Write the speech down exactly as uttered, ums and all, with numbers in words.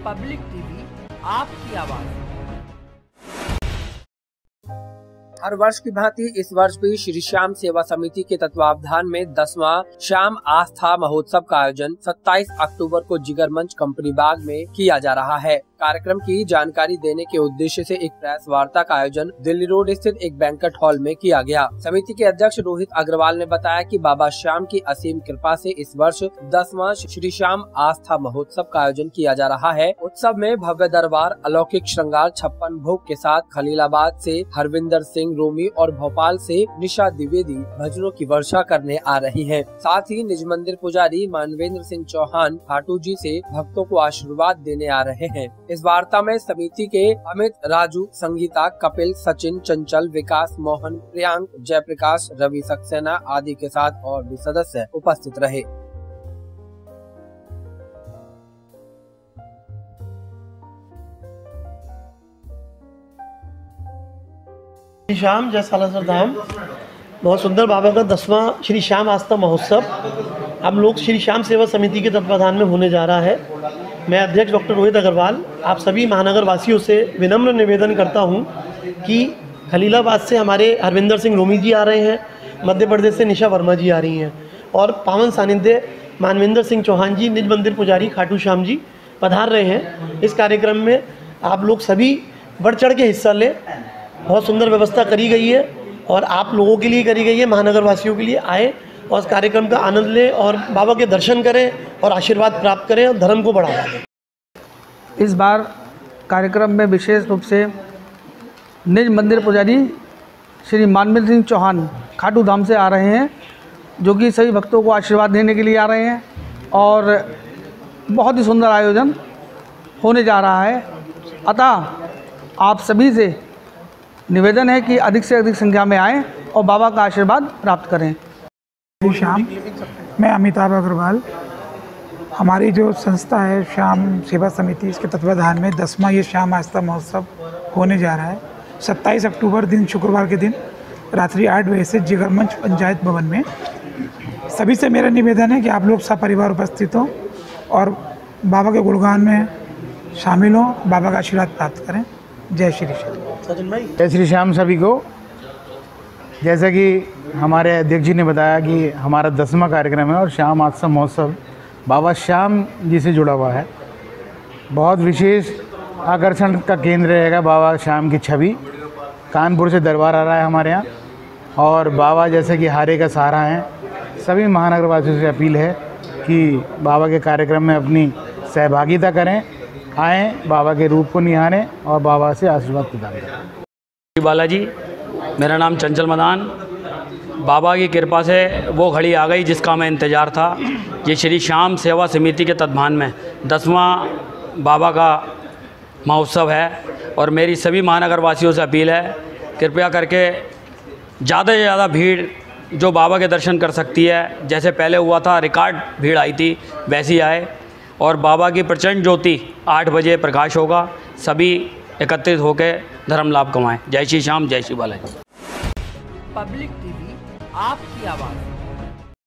Public TV, आपकी आवाज। हर वर्ष की भांति इस वर्ष भी श्री श्याम सेवा समिति के तत्वावधान में दसवां श्याम आस्था महोत्सव का आयोजन सत्ताईस अक्टूबर को जिगर मंच कंपनी बाग में किया जा रहा है। कार्यक्रम की जानकारी देने के उद्देश्य से एक प्रेस वार्ता का आयोजन दिल्ली रोड स्थित एक बैंक्वेट हॉल में किया गया। समिति के अध्यक्ष रोहित अग्रवाल ने बताया कि बाबा श्याम की असीम कृपा से इस वर्ष दसवां श्री श्याम आस्था महोत्सव का आयोजन किया जा रहा है। उत्सव में भव्य दरबार, अलौकिक श्रृंगार, छप्पन भोग के साथ खलीलाबाद से हरविंदर सिंह रोमी और भोपाल से निशा द्विवेदी भजनों की वर्षा करने आ रही है। साथ ही निज मंदिर पुजारी मानवेंद्र सिंह चौहान खाटू जी से भक्तों को आशीर्वाद देने आ रहे हैं। इस वार्ता में समिति के अमित, राजू, संगीता, कपिल, सचिन, चंचल, विकास, मोहन, प्रियांक, जयप्रकाश, रवि सक्सेना आदि के साथ और भी सदस्य उपस्थित रहे। श्री श्याम जय सालासर धाम, बहुत सुंदर बाबा का दसवां श्री श्याम आस्था महोत्सव हम लोग श्री श्याम सेवा समिति के तत्वाधान में होने जा रहा है। मैं अध्यक्ष डॉक्टर रोहित अग्रवाल आप सभी महानगर वासियों से विनम्र निवेदन करता हूं कि खलीलाबाद से हमारे हरविंदर सिंह रोमी जी आ रहे हैं, मध्य प्रदेश से निशा वर्मा जी आ रही हैं और पावन सानिध्य मानवेंद्र सिंह चौहान जी निज मंदिर पुजारी खाटू श्याम जी पधार रहे हैं। इस कार्यक्रम में आप लोग सभी बढ़ चढ़ के हिस्सा लें। बहुत सुंदर व्यवस्था करी गई है और आप लोगों के लिए करी गई है, महानगर वासियों के लिए आए और इस कार्यक्रम का आनंद लें और बाबा के दर्शन करें और आशीर्वाद प्राप्त करें और धर्म को बढ़ावा दें। इस बार कार्यक्रम में विशेष रूप से निज मंदिर पुजारी श्री मानवेंद्र सिंह चौहान खाटू धाम से आ रहे हैं, जो कि सभी भक्तों को आशीर्वाद देने के लिए आ रहे हैं और बहुत ही सुंदर आयोजन होने जा रहा है। अतः आप सभी से निवेदन है कि अधिक से अधिक संख्या में आएँ और बाबा का आशीर्वाद प्राप्त करें। श्री श्याम, मैं अमिताभ अग्रवाल, हमारी जो संस्था है श्याम सेवा समिति, इसके तत्वाधान में दसवां ये श्याम आस्था महोत्सव होने जा रहा है। सत्ताईस अक्टूबर दिन शुक्रवार के दिन रात्रि आठ बजे से जिगर मंच पंचायत भवन में। सभी से मेरा निवेदन है कि आप लोग सपरिवार उपस्थित हों और बाबा के गुणगान में शामिल हों, बाबा का आशीर्वाद प्राप्त करें। जय श्री श्याम। जय श्री श्याम सभी को। जैसा कि हमारे अध्यक्ष जी ने बताया कि हमारा दसवां कार्यक्रम है और श्याम आस्था महोत्सव बाबा श्याम जी से जुड़ा हुआ है। बहुत विशेष आकर्षण का केंद्र रहेगा बाबा श्याम की छवि। कानपुर से दरबार आ रहा है हमारे यहाँ और बाबा जैसे कि हारे का सहारा हैं। सभी महानगर वासियों से अपील है कि बाबा के कार्यक्रम में अपनी सहभागिता करें, आएँ, बाबा के रूप को निहारें और बाबा से आशीर्वाद प्रदान करें। बालाजी, मेरा नाम चंचल मदान। बाबा की कृपा से वो घड़ी आ गई जिसका मैं इंतज़ार था। ये श्री श्याम सेवा समिति के तत्वाधान में दसवां बाबा का महोत्सव है और मेरी सभी महानगर वासियों से अपील है, कृपया करके ज़्यादा से ज़्यादा भीड़ जो बाबा के दर्शन कर सकती है, जैसे पहले हुआ था रिकॉर्ड भीड़ आई थी, वैसी आए और बाबा की प्रचंड ज्योति आठ बजे प्रकाश होगा। सभी एकत्रित होकर धर्म लाभ कमाएं। जय श्री श्याम, जय श्री बालाजी। पब्लिक टीवी, आपकी आवाज़।